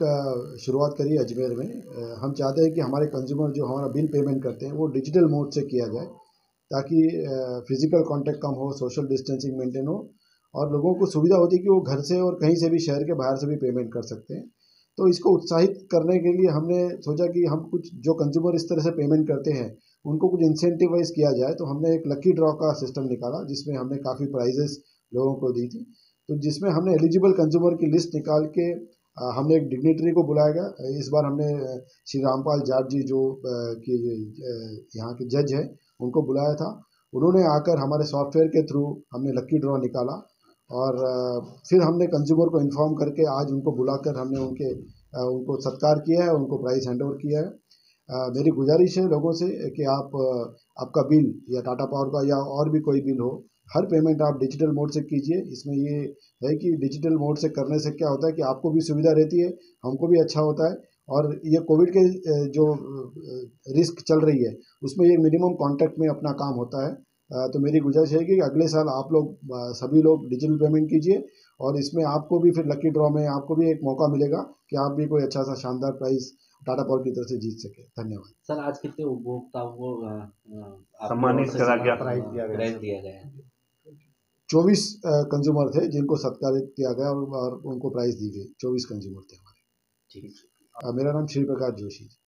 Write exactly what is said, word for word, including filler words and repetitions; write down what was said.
अ, शुरुआत करी है अजमेर में। अ, हम चाहते हैं कि हमारे कंज्यूमर जो हमारा बिल पेमेंट करते हैं वो डिजिटल मोड से किया जाए, ताकि फिजिकल कांटेक्ट कम हो, सोशल डिस्टेंसिंग मेंटेन हो और लोगों को सुविधा होती है कि वो घर से और कहीं से भी, शहर के बाहर से भी पेमेंट कर सकते हैं। तो इसको उत्साहित करने के लिए हमने सोचा कि हम कुछ जो कंज्यूमर इस तरह से पेमेंट करते हैं उनको कुछ इंसेंटिवाइज किया जाए। तो हमने एक लकी ड्रॉ का सिस्टम निकाला, जिसमें हमने काफ़ी प्राइजेस लोगों को दी थी। तो जिसमें हमने एलिजिबल कंज्यूमर की लिस्ट निकाल के अ, हमने एक डिग्निटरी को बुलाया गया। इस बार हमने अ, श्री रामपाल जाट जी जो अ, कि अ, यहाँ के जज हैं, उनको बुलाया था। उन्होंने आकर हमारे सॉफ्टवेयर के थ्रू हमने लकी ड्रॉ निकाला और अ, फिर हमने कंज्यूमर को इन्फॉर्म करके आज उनको बुलाकर हमने उनके अ, उनको सत्कार किया है, उनको प्राइज़ हैंड ओवर किया है। अ, मेरी गुजारिश है लोगों से कि आप अ, आपका बिल या टाटा पावर का या और भी कोई बिल हो, हर पेमेंट आप डिजिटल मोड से कीजिए। इसमें ये है कि डिजिटल मोड से करने से क्या होता है कि आपको भी सुविधा रहती है, हमको भी अच्छा होता है और ये कोविड के अ, जो अ, रिस्क चल रही है, उसमें ये मिनिमम कॉन्टैक्ट में अपना काम होता है। अ, तो मेरी गुजारिश है कि अगले साल आप लोग अ, सभी लोग डिजिटल पेमेंट कीजिए और इसमें आपको भी फिर लकी ड्रॉ में आपको भी एक मौका मिलेगा कि आप भी कोई अच्छा सा शानदार प्राइज़ टाटा पावर की तरफ से जीत सके। धन्यवाद। सर, आज कितने उपभोक्ताओं को अ, अ, आपकी सम्मानित ओर से करा सम्मान गया, अ, प्राइज दिया गया। प्राइज़ दिया गया है? चौबीस अ, कंज्यूमर थे जिनको सत्कारित किया गया और और उनको प्राइज़ दी गई। चौबीस कंज्यूमर थे हमारे। ठीक है। अ, मेरा नाम श्री प्रकाश जोशी।